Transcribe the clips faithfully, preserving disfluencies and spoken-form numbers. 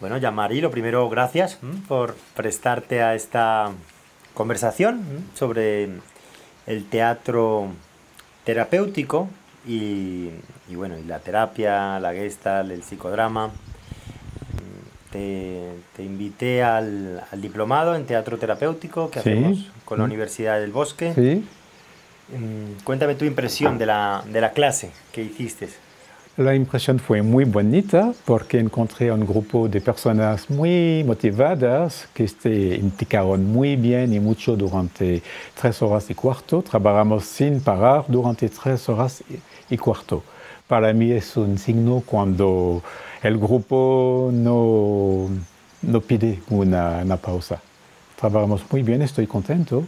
Bueno, Jean-Marie, lo primero, gracias ¿m? por prestarte a esta conversación ¿m? sobre el teatro terapéutico y, y, bueno, y la terapia, la Gestalt, el psicodrama. Te, te invité al, al diplomado en teatro terapéutico que Sí. hacemos con la Universidad del Bosque. Sí. Mm, Cuéntame tu impresión de la, de la clase que hiciste. La impresión fue muy bonita porque encontré un grupo de personas muy motivadas que se implicaron muy bien y mucho durante tres horas y cuarto. Trabajamos sin parar durante tres horas y cuarto. Para mí es un signo cuando el grupo no, no pide una, una pausa. Trabajamos muy bien, estoy contento.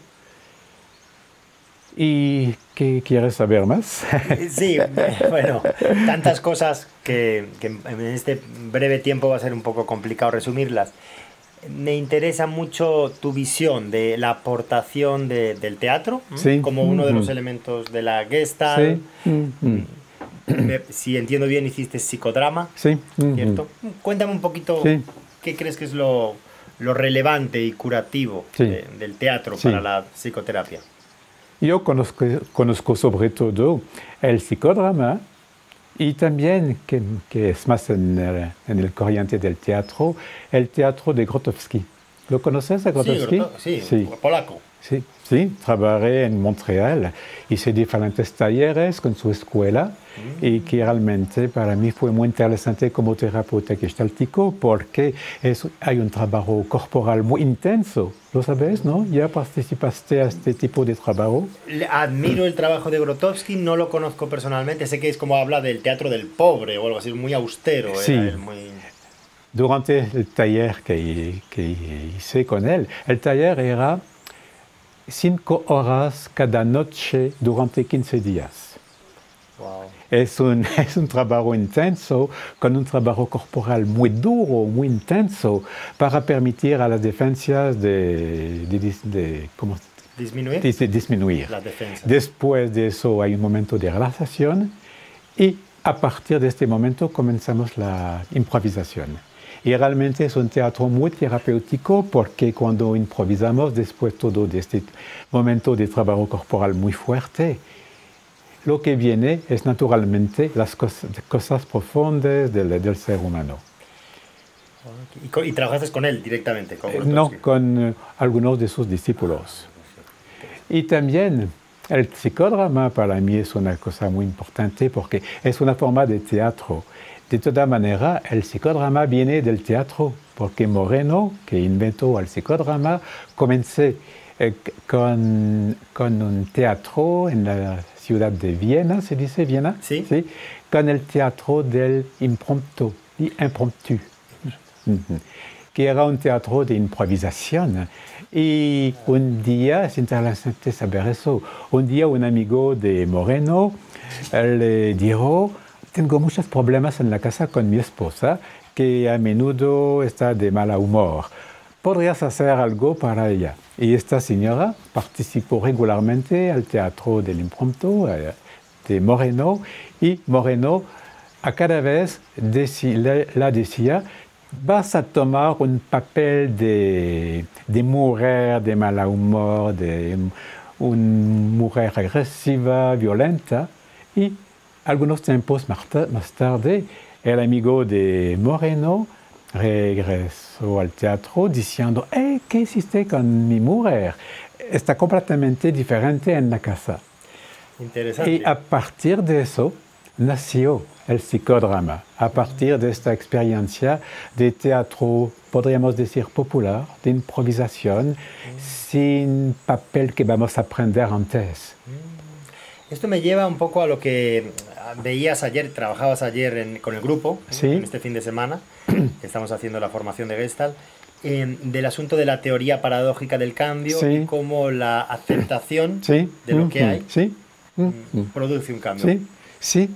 ¿Y qué quieres saber más? Sí, bueno, tantas cosas que, que en este breve tiempo va a ser un poco complicado resumirlas. Me interesa mucho tu visión de la aportación de, del teatro Sí. como uno de los Mm-hmm. elementos de la Gestalt. Sí. Mm-hmm. Me- Si entiendo bien, hiciste psicodrama, Sí. Mm-hmm. ¿cierto? Cuéntame un poquito Sí. qué crees que es lo, lo relevante y curativo Sí. de- del teatro Sí. para la psicoterapia. Yo conozco, conozco sobre todo el psicodrama y también, que, que es más en el, en el corriente del teatro, el teatro de Grotowski. ¿Lo conoces a Grotowski? Sí, sí, sí, polaco. Sí, sí, trabajé en Montreal, hice diferentes talleres con su escuela mm. y que realmente para mí fue muy interesante como terapeuta gestáltico porque es, hay un trabajo corporal muy intenso, ¿lo sabes, no? ¿Ya participaste a este tipo de trabajo? Le admiro el trabajo de Grotowski, no lo conozco personalmente, sé que es como habla del teatro del pobre o algo así, muy austero. Sí. Era él, muy... Durante el taller que, que hice con él, el taller era cinco horas cada noche durante quince días. Wow. Es un, es un trabajo intenso, con un trabajo corporal muy duro, muy intenso, para permitir a las defensas de, de, de, de ¿cómo? ¿Disminuir? De, de disminuir. Las defensas. Después de eso hay un momento de relajación y a partir de este momento comenzamos la improvisación. Y realmente es un teatro muy terapéutico porque cuando improvisamos, después todo de este momento de trabajo corporal muy fuerte, lo que viene es naturalmente las cosas, cosas profundas del, del ser humano. ¿Y, con, ¿Y trabajaste con él directamente? Con Grotowski? No, con uh, algunos de sus discípulos. Y también el psicodrama para mí es una cosa muy importante porque es una forma de teatro. De toda manera, el psicodrama viene del teatro, porque Moreno, que inventó el psicodrama, comenzó eh, con, con un teatro en la ciudad de Viena, ¿se dice Viena? Sí. ¿Sí? Con el teatro del impromptu, impromptu, mm-hmm. que era un teatro de improvisación. Y un día, es interesante saber eso, un día un amigo de Moreno le dijo: tengo muchos problemas en la casa con mi esposa, que a menudo está de mal humor. ¿Podrías hacer algo para ella? Y esta señora participó regularmente al teatro del impromptu de Moreno, y Moreno a cada vez decía, la decía: vas a tomar un papel de, de mujer de mal humor, de una mujer agresiva, violenta, y algunos tiempos más tarde, el amigo de Moreno regresó al teatro diciendo: hey, ¿qué hiciste con mi mujer? Está completamente diferente en la casa. Interesante. Y a partir de eso nació el psicodrama, a partir de esta experiencia de teatro, podríamos decir popular, de improvisación, mm. sin papel que vamos a aprender antes. Esto me lleva un poco a lo que veías ayer, trabajabas ayer en, con el grupo, sí. en este fin de semana, que estamos haciendo la formación de Gestalt, eh, del asunto de la teoría paradójica del cambio sí. y cómo la aceptación sí. de lo que mm-hmm. hay sí. mm-hmm. produce un cambio. Sí, sí.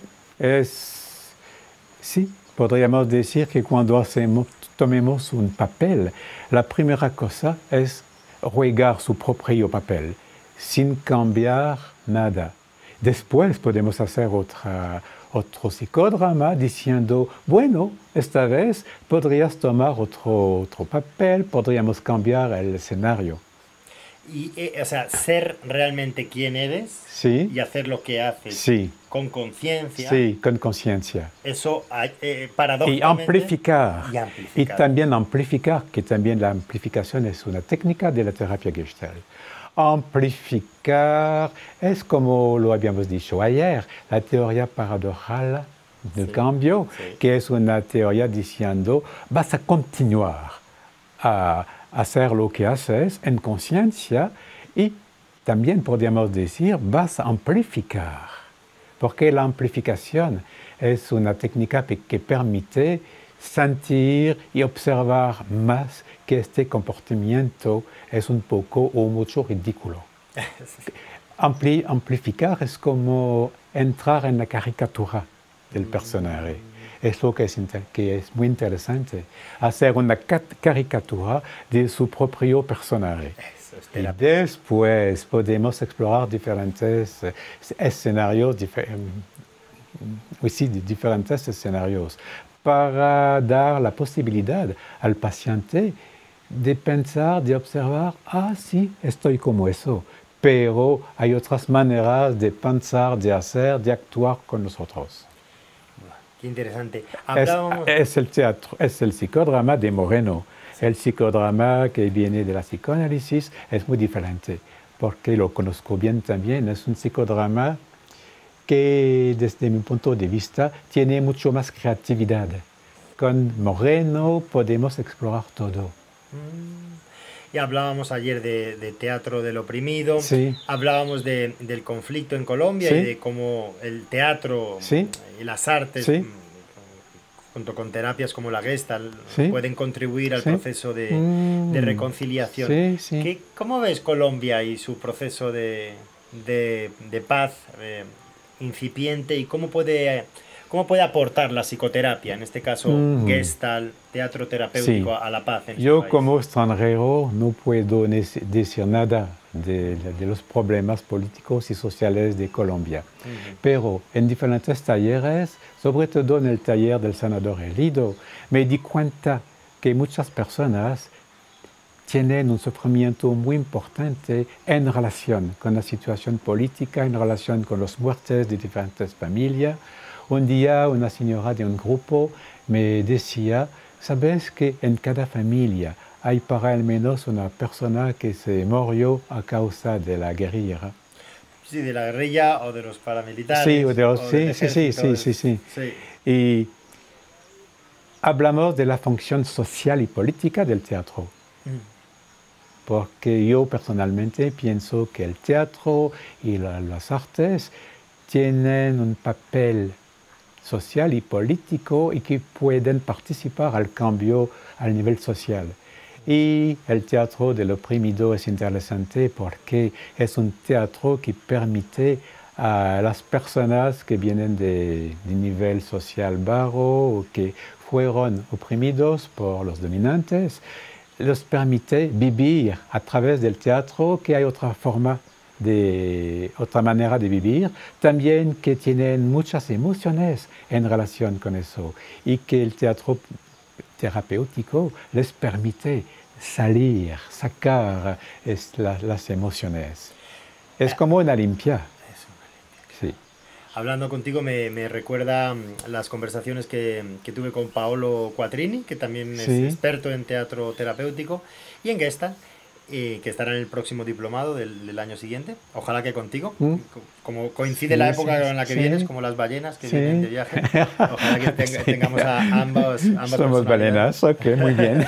Es, sí. Podríamos decir que cuando hacemos, tomemos un papel, la primera cosa es jugar su propio papel, sin cambiar nada. Después podemos hacer otra, otro psicodrama diciendo, bueno, esta vez podrías tomar otro, otro papel, podríamos cambiar el escenario. Y, eh, o sea, ser realmente quien eres sí. y hacer lo que haces sí. con conciencia. Sí, con conciencia. Eso, eh, paradójicamente... Y amplificar. y amplificar. Y también amplificar, que también la amplificación es una técnica de la terapia Gestalt. Amplificar es como lo habíamos dicho ayer, la teoría paradojal del sí, cambio, sí. que es una teoría diciendo, vas a continuar a hacer lo que haces en conciencia y también podríamos decir, vas a amplificar, porque la amplificación es una técnica que permite sentir y observar más que este comportamiento es un poco o mucho ridículo. Ampli, amplificar es como entrar en la caricatura del personaje. Es lo que es, que es muy interesante, hacer una caricatura de su propio personaje. Y después podemos explorar diferentes escenarios, difer sí, diferentes escenarios, para dar la posibilidad al paciente de pensar, de observar, ah, sí, estoy como eso, pero hay otras maneras de pensar, de hacer, de actuar con nosotros. Qué interesante. Hablábamos... Es, es el teatro, es el psicodrama de Moreno. Sí. El psicodrama que viene de la psicoanálisis es muy diferente, porque lo conozco bien también. Es un psicodrama que, desde mi punto de vista, tiene mucho más creatividad. Con Moreno podemos explorar todo. Mm. Y hablábamos ayer de, de teatro del oprimido, sí. hablábamos de, del conflicto en Colombia sí. y de cómo el teatro sí. y las artes, sí. junto con terapias como la Gestalt, sí. pueden contribuir al sí. proceso de, mm. de reconciliación. Sí, sí. ¿Qué, ¿Cómo ves Colombia y su proceso de, de, de paz eh, incipiente y cómo puede... ¿Cómo puede aportar la psicoterapia, en este caso mm. Gestalt, teatro terapéutico, sí. a la paz en Yo país? Como extranjero no puedo decir nada de, de los problemas políticos y sociales de Colombia, uh-huh. pero en diferentes talleres, sobre todo en el taller del senador Elido, me di cuenta que muchas personas tienen un sufrimiento muy importante en relación con la situación política, en relación con las muertes de diferentes familias. Un día una señora de un grupo me decía, ¿sabes que en cada familia hay para al menos una persona que se murió a causa de la guerrilla? Sí, de la guerrilla o de los paramilitares. Sí, de los, o sí, del sí, sí, sí, sí, sí, sí. Y hablamos de la función social y política del teatro. Mm. Porque yo personalmente pienso que el teatro y la, las artes tienen un papel social y político y que pueden participar al cambio al nivel social. Y el teatro del oprimido es interesante porque es un teatro que permite a las personas que vienen de, de nivel social bajo o que fueron oprimidos por los dominantes, les permite vivir a través del teatro que hay otra forma de otra manera de vivir, también que tienen muchas emociones en relación con eso y que el teatro terapéutico les permite salir, sacar es, la, las emociones. Es como una limpia. Es una limpia. Sí. Hablando contigo me, me recuerda las conversaciones que, que tuve con Paolo Quattrini, que también es sí. experto en teatro terapéutico, y en Gestalt, eh, que estará en el próximo diplomado del, del año siguiente. Ojalá que contigo. ¿Mm? Como coincide sí, la época sí, en la que sí. vienes, como las ballenas que sí. vienen de viaje. Ojalá que tenga, tengamos a ambas, ambas Somos ballenas, ok, muy bien.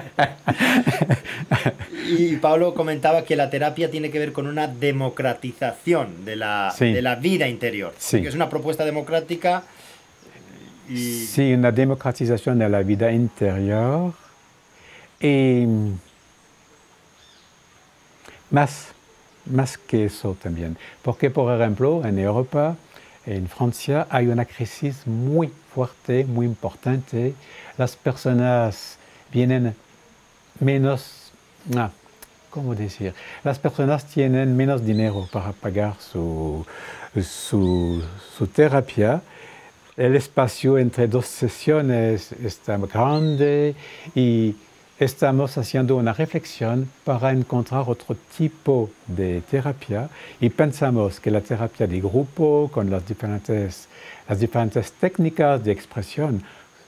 Y Pablo comentaba que la terapia tiene que ver con una democratización de la, sí. de la vida interior. Sí. Que es una propuesta democrática. Y... Sí, una democratización de la vida interior. Y más, más que eso también. Porque, por ejemplo, en Europa, en Francia, hay una crisis muy fuerte, muy importante. Las personas vienen menos... Ah, ¿cómo decir? Las personas tienen menos dinero para pagar su, su, su terapia. el espacio entre dos sesiones está grande y estamos haciendo una reflexión para encontrar otro tipo de terapia y pensamos que la terapia de grupo con las diferentes, las diferentes técnicas de expresión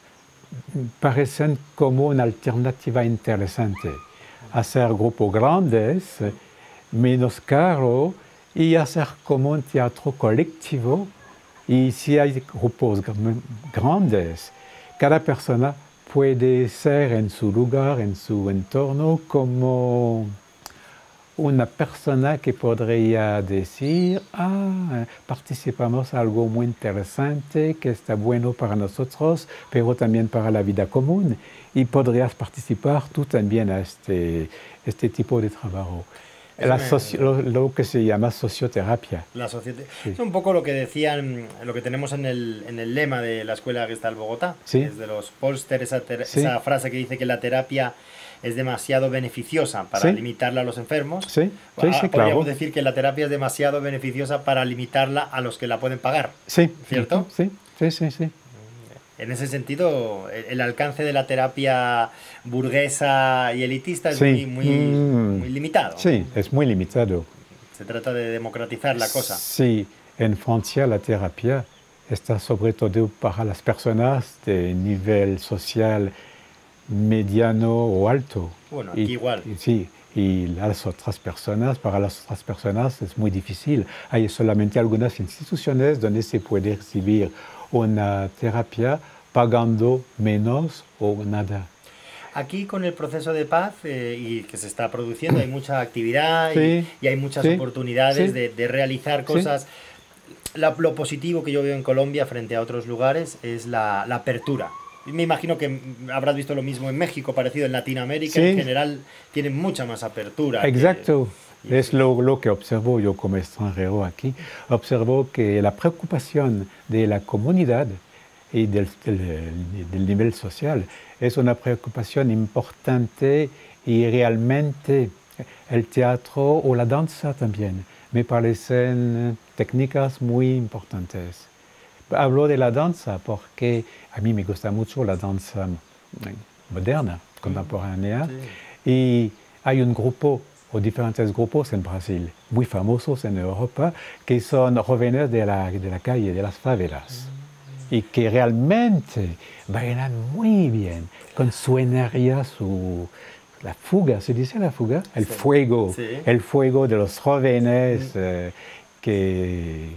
parecen como una alternativa interesante. Hacer grupos grandes, menos caro y hacer como un teatro colectivo. Y si hay grupos grandes, cada persona puede ser en su lugar, en su entorno, como una persona que podría decir, ah, participamos en algo muy interesante, que está bueno para nosotros, pero también para la vida común. Y podrías participar tú también a este, este tipo de trabajo. La socio, lo, lo que se llama socioterapia. La sociote sí. Es un poco lo que decían, lo que tenemos en el, en el lema de la Escuela Gestalt Bogotá, sí. es de los póster, esa, sí. esa frase que dice que la terapia es demasiado beneficiosa para sí. limitarla a los enfermos. Sí. Sí, sí, Podríamos claro. decir que la terapia es demasiado beneficiosa para limitarla a los que la pueden pagar. Sí. ¿Cierto? Sí, sí, sí, sí. En ese sentido, el alcance de la terapia burguesa y elitista es sí. muy, muy, mm. muy limitado. Sí, es muy limitado. Se trata de democratizar la cosa. Sí, en Francia la terapia está sobre todo para las personas de nivel social mediano o alto. Bueno, aquí y, igual. Y, sí, y las otras personas, para las otras personas es muy difícil. Hay solamente algunas instituciones donde se puede recibir una terapia pagando menos o nada. Aquí con el proceso de paz eh, y que se está produciendo hay mucha actividad sí, y, y hay muchas sí, oportunidades sí, de, de realizar cosas. Sí. La, lo positivo que yo veo en Colombia frente a otros lugares es la, la apertura. Me imagino que habrás visto lo mismo en México, parecido en Latinoamérica, sí. En general tienen mucha más apertura. Exacto. Que, es lo, lo que observo yo como extranjero aquí. Observo que la preocupación de la comunidad y del, del, del nivel social es una preocupación importante y realmente el teatro o la danza también me parecen técnicas muy importantes. Hablo de la danza porque a mí me gusta mucho la danza moderna, contemporánea, sí. Y hay un grupo o diferentes grupos en Brasil, muy famosos en Europa, que son jóvenes de la, de la calle, de las favelas, mm. y que realmente bailan muy bien, con su energía, su... la fuga, ¿se dice la fuga? El sí. fuego, sí. el fuego de los jóvenes mm. eh, que...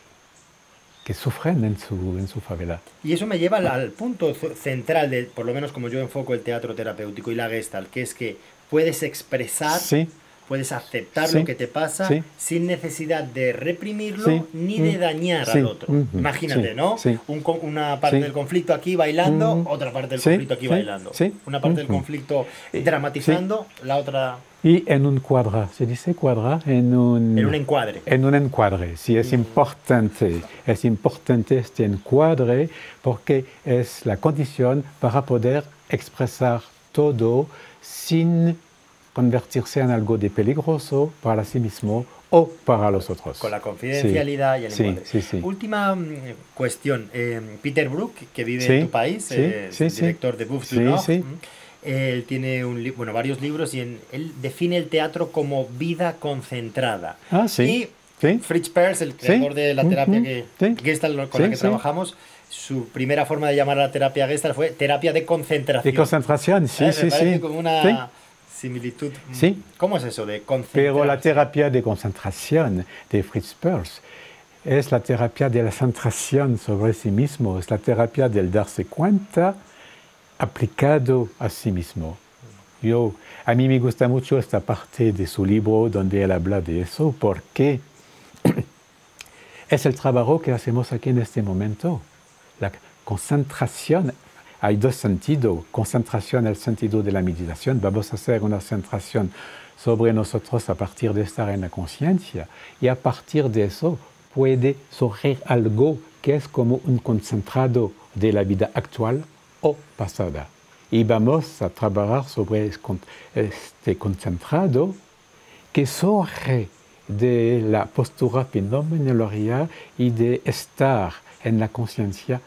que sufren en su, en su favela. Y eso me lleva al, al punto central, de, por lo menos como yo enfoco el teatro terapéutico y la Gestalt, que es que puedes expresar, sí. puedes aceptar sí. lo que te pasa sí. sin necesidad de reprimirlo sí. ni de dañar sí. al otro. Mm-hmm. Imagínate, sí. ¿no? Sí. Un, una parte sí. del conflicto aquí bailando, mm-hmm. otra parte del sí. conflicto aquí sí. bailando. Sí. Una parte mm-hmm. del conflicto dramatizando, sí. la otra... Y en un cuadra, ¿se dice cuadra? En un, en un encuadre. En un encuadre, sí, es mm. importante. Es importante este encuadre porque es la condición para poder expresar todo sin convertirse en algo de peligroso para sí mismo o para los otros. Con la confidencialidad sí. y el encuadre. Sí, sí, sí. Última mm, cuestión. Eh, Peter Brook, que vive sí, en tu país, sí, eh, sí, es director sí. de Bouffes sí, du Nord. Sí. Él tiene un, bueno, varios libros y en, él define el teatro como vida concentrada. Ah, sí. Y sí. Fritz Perls, el creador sí. de la terapia mm-hmm. que, sí. Gestalt con sí, la que sí. trabajamos, su primera forma de llamar a la terapia Gestalt fue terapia de concentración. De concentración, sí, ¿Eh? sí, Me parece sí. como una sí. similitud. Sí. ¿Cómo es eso de concentración? Pero la terapia de concentración de Fritz Perls es la terapia de la centración sobre sí mismo, es la terapia del darse cuenta aplicado a sí mismo. Yo, a mí me gusta mucho esta parte de su libro donde él habla de eso, porque es el trabajo que hacemos aquí en este momento. La concentración, hay dos sentidos. Concentración, el sentido de la meditación. Vamos a hacer una concentración sobre nosotros a partir de estar en la conciencia. Y a partir de eso puede surgir algo que es como un concentrado de la vida actual o pasada. Y vamos a trabajar sobre este concentrado que surge de la postura fenomenológica y de estar en la conciencia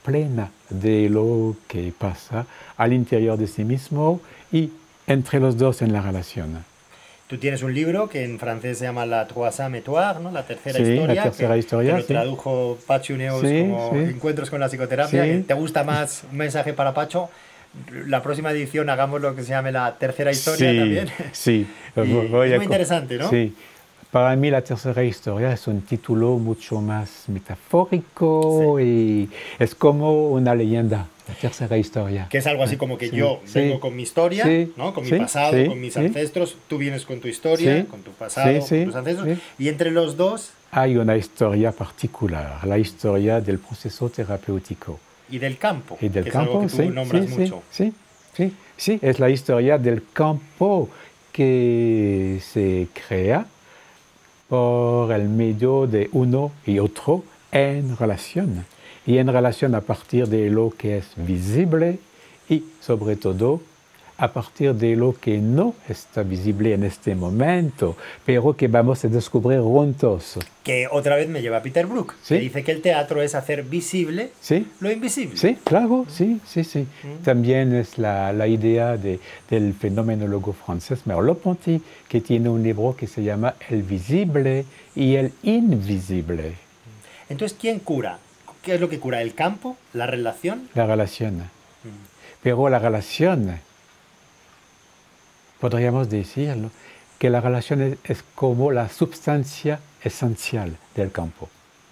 plena de lo que pasa al interior de sí mismo y entre los dos en la relación. Tú tienes un libro que en francés se llama La Troisième Étoile, ¿no? La tercera Sí, historia. la tercera que, historia, que lo sí. tradujo Pacho Neus Sí, como sí. Encuentros con la psicoterapia. Sí. Que ¿Te gusta más un mensaje para Pacho? La próxima edición hagamos lo que se llame la tercera historia Sí, también. sí. Y Voy es a muy co- interesante, ¿no? Sí. Para mí la tercera historia es un título mucho más metafórico y es como una leyenda, la tercera historia. Que es algo así como que Sí, yo sí, vengo con mi historia, sí, ¿no? Con mi sí, pasado, sí, con mis sí. ancestros, tú vienes con tu historia, Sí, con tu pasado, sí, con sí, tus ancestros, sí. y entre los dos, Hay una historia particular, la historia del proceso terapéutico. y del campo, Y del que es algo campo, que tú sí, nombras sí, sí, mucho. sí, sí, sí, es la historia del campo que se crea por el medio de uno y otro en relación. Y en relación a partir de lo que es visible y sobre todo a partir de lo que no está visible en este momento, pero que vamos a descubrir juntos. Que otra vez me lleva a Peter Brook, ¿Sí? que dice que el teatro es hacer visible ¿Sí? lo invisible. Sí, claro, sí, sí, sí. Mm. También es la, la idea de, del fenomenólogo francés Merleau-Ponty, que tiene un libro que se llama El visible y el invisible. Entonces, ¿quién cura? ¿Qué es lo que cura? ¿El campo? ¿La relación? La relación. Mm. Pero la relación, podríamos decirlo, que la relación es, es como la sustancia esencial del campo.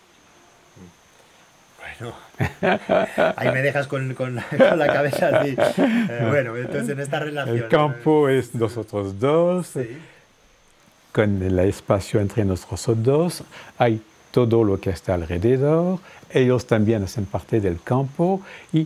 Bueno, ahí me dejas con, con, con la cabeza así. Eh, bueno, entonces en esta relación... El campo es nosotros dos, sí. Con el espacio entre nosotros dos, hay todo lo que está alrededor, ellos también hacen parte del campo y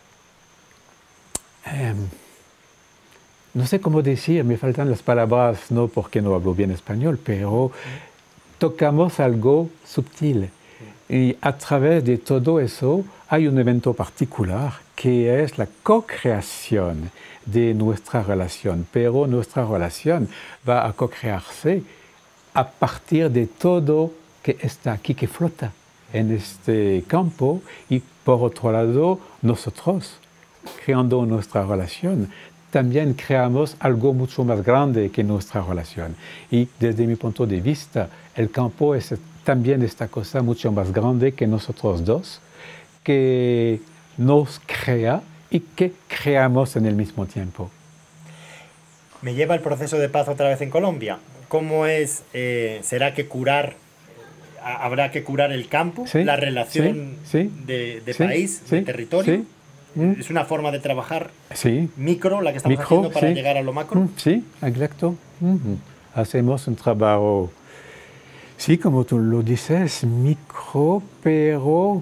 eh, no sé cómo decir, me faltan las palabras, no porque no hablo bien español, pero tocamos algo sutil. Y a través de todo eso hay un evento particular que es la co-creación de nuestra relación, pero nuestra relación va a co-crearse a partir de todo que está aquí, que flota en este campo, y por otro lado, nosotros, creando nuestra relación, también creamos algo mucho más grande que nuestra relación. Y desde mi punto de vista, el campo es también esta cosa mucho más grande que nosotros dos, que nos crea y que creamos en el mismo tiempo. Me lleva el proceso de paz otra vez en Colombia. ¿Cómo es? Eh, ¿Será que curar, habrá que curar el campo, sí, la relación sí, sí, de, de sí, país, sí, de territorio? Sí. Mm. Es una forma de trabajar sí. micro, la que estamos micro, haciendo para sí. llegar a lo macro. Mm, sí, exacto. Mm-hmm. Hacemos un trabajo, sí, como tú lo dices, micro, pero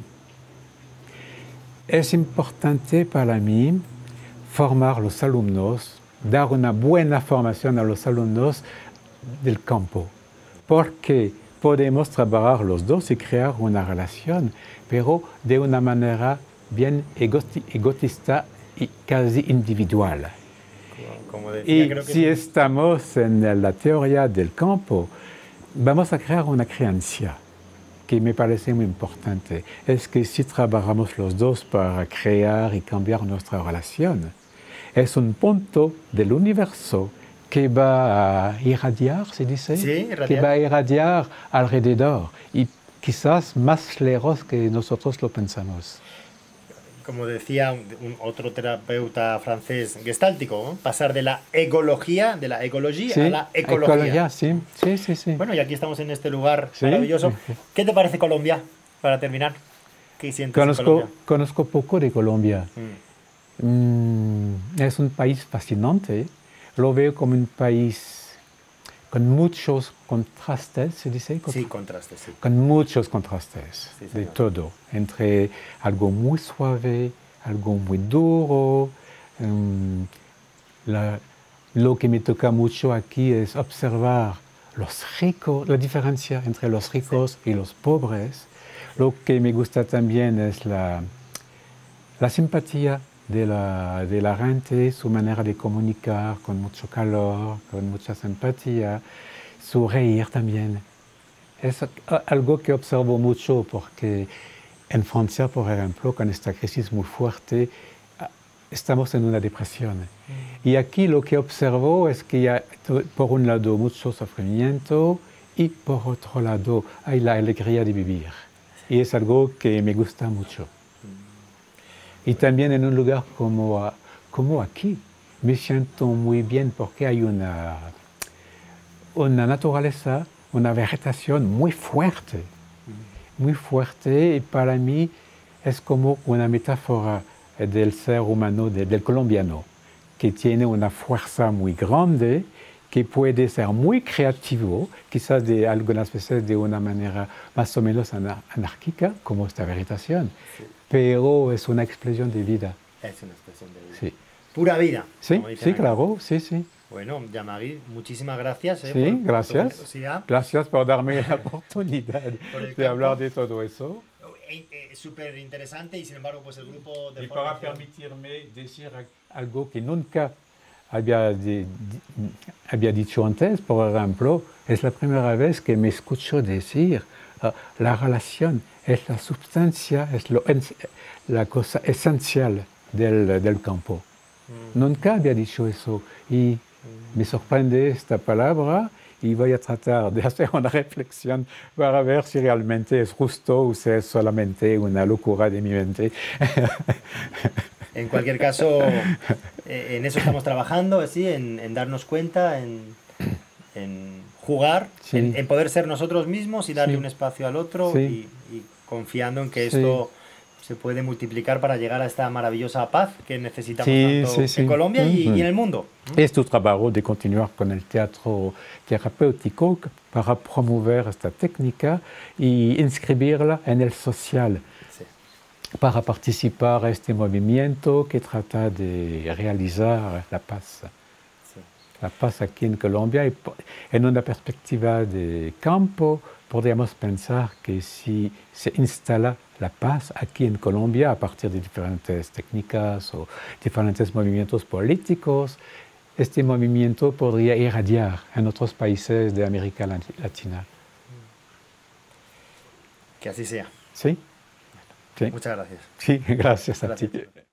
es importante para mí formar a los alumnos, dar una buena formación a los alumnos del campo, porque podemos trabajar los dos y crear una relación, pero de una manera bien egotista y casi individual. Como decía, y creo que si es... estamos en la teoría del campo, vamos a crear una creencia que me parece muy importante. Es que si trabajamos los dos para crear y cambiar nuestra relación, es un punto del universo que va a irradiar, ¿se dice? Sí, irradiar. Que va a irradiar alrededor y quizás más lejos que nosotros lo pensamos. Como decía un, un otro terapeuta francés gestáltico, ¿no? Pasar de la egología, de la egología sí, a la ecología. ecología sí. Sí, sí, sí. Bueno, y aquí estamos en este lugar sí. maravilloso. ¿Qué te parece Colombia, para terminar? ¿Qué sientes conozco, en Colombia? Conozco poco de Colombia. Mm. Mm, es un país fascinante. Lo veo como un país con muchos contrastes, ¿se dice? Sí, contrastes, sí. Con muchos contrastes, sí, de todo, entre algo muy suave, algo muy duro. Um, la, lo que me toca mucho aquí es observar los ricos, la diferencia entre los ricos sí. y los pobres. Lo que me gusta también es la, la simpatía de la, de la gente, su manera de comunicar con mucho calor, con mucha simpatía, su reír también. Es algo que observo mucho porque En Francia, por ejemplo, con esta crisis muy fuerte, estamos en una depresión. Mm. Y aquí lo que observo es que hay, por un lado, mucho sufrimiento y por otro lado, hay la alegría de vivir. Y es algo que me gusta mucho. Mm. Y también en un lugar como, como aquí, me siento muy bien porque hay una, una naturaleza, una vegetación muy fuerte. Mm. Muy fuerte, y para mí es como una metáfora del ser humano, de, del colombiano, que tiene una fuerza muy grande, que puede ser muy creativo, quizás de algunas veces de una manera más o menos anárquica, como esta vegetación, sí. Pero es una expresión de vida. Es una expresión de vida. Sí. Pura vida. Sí, sí, claro, sí, sí. Bueno, Jean-Marie, muchísimas gracias. Eh, sí, por, gracias. Por gracias por darme la oportunidad de hablar de todo eso. Es súper interesante y sin embargo pues el grupo de y formación... para permitirme decir algo que nunca había, de, de, había dicho antes, por ejemplo, es la primera vez que me escucho decir uh, la relación es la sustancia, es lo, la cosa esencial del, del campo. Mm. Nunca había dicho eso y mm. me sorprende esta palabra. Y voy a tratar de hacer una reflexión para ver si realmente es justo o si es solamente una locura de mi mente. En cualquier caso, en eso estamos trabajando, ¿sí? en, en darnos cuenta, en, en jugar, sí. en, en poder ser nosotros mismos y darle sí. un espacio al otro sí. y, y confiando en que esto... Sí. se puede multiplicar para llegar a esta maravillosa paz que necesitamos sí, tanto sí, sí. en Colombia y, uh-huh. y en el mundo. Es tu trabajo de continuar con el teatro terapéutico para promover esta técnica y inscribirla en el social, sí. para participar a este movimiento que trata de realizar la paz. Sí. La paz aquí en Colombia, y en una perspectiva de campo, podríamos pensar que si se instala la paz aquí en Colombia a partir de diferentes técnicas o diferentes movimientos políticos, este movimiento podría irradiar en otros países de América Latina. Que así sea. Sí. sí. Muchas gracias. Sí, gracias a gracias. ti.